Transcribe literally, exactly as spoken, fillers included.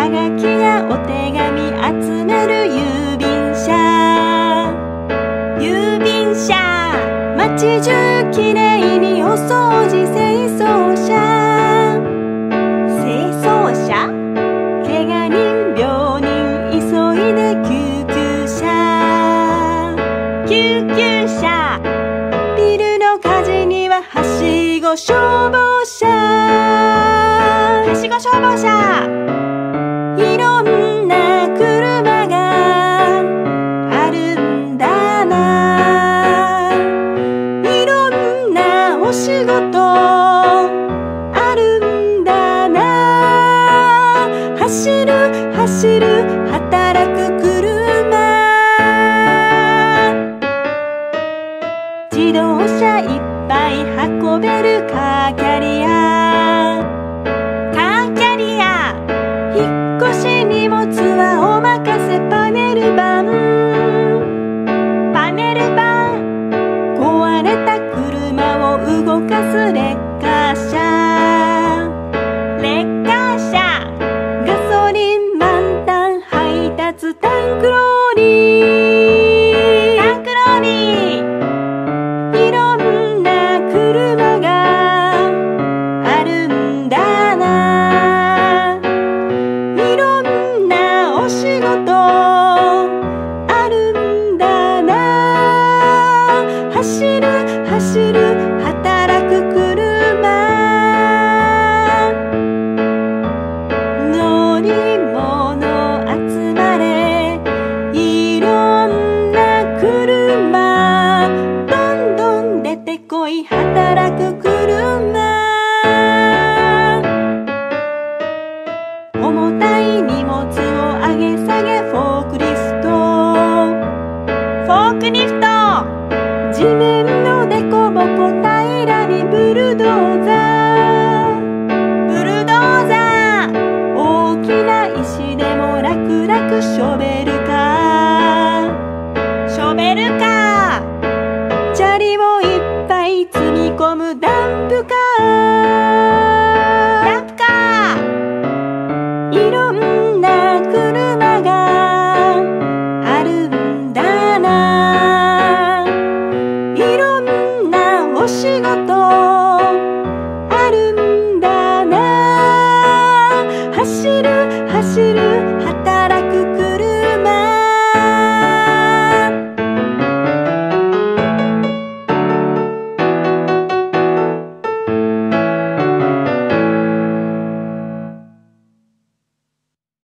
はがきやお手紙集める郵便車、郵便車、街中きれいにお掃除清掃車、清掃車、けがにんびょうにんいそいで救急車、救急車、ビルの火事にははしご消防車、はしご消防車、いろんな車があるんだな、いろんなお仕事あるんだな、走る走る働く車、自動車いっぱい運べるカーキャリア、カーキャリア、引っ越し荷物はお任せパネルバン、パネルバン、壊れた車を動かすレッカー車、レッカー車、ガソリン満タン配達タンクローリー、タンクローリー、いろんな車があるんだな、いろんなお仕事あるんだな、走る走る働く車、のりもの集まれ、いろんな車、どんどん出てこい働く車、重た